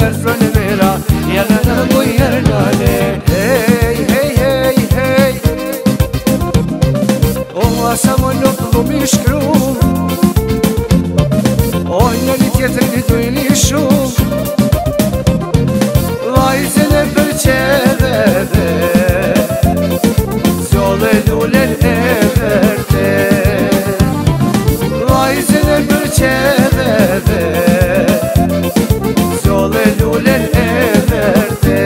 ser fronevera, iarna la iarnale. Hey, hey, hey, hey. O asa më nuk dhumi shkru, o në një tjetër një dujni shumë, vajzën e përqeve dhe zjolle lullen e verte. Vajzën e përqeve dhe zjolle lullen e verte.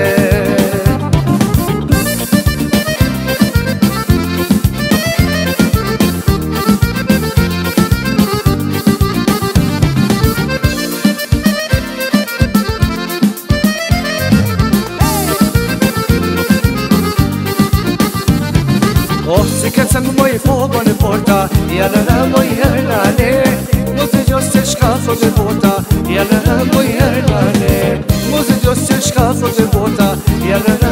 Oh, si këtë se më moj fogo në porta, janë në moj hernane. Mu të gjosë se shka thot e bota, janë në moj hernane. Mu të gjosë se shka thot e bota, janë në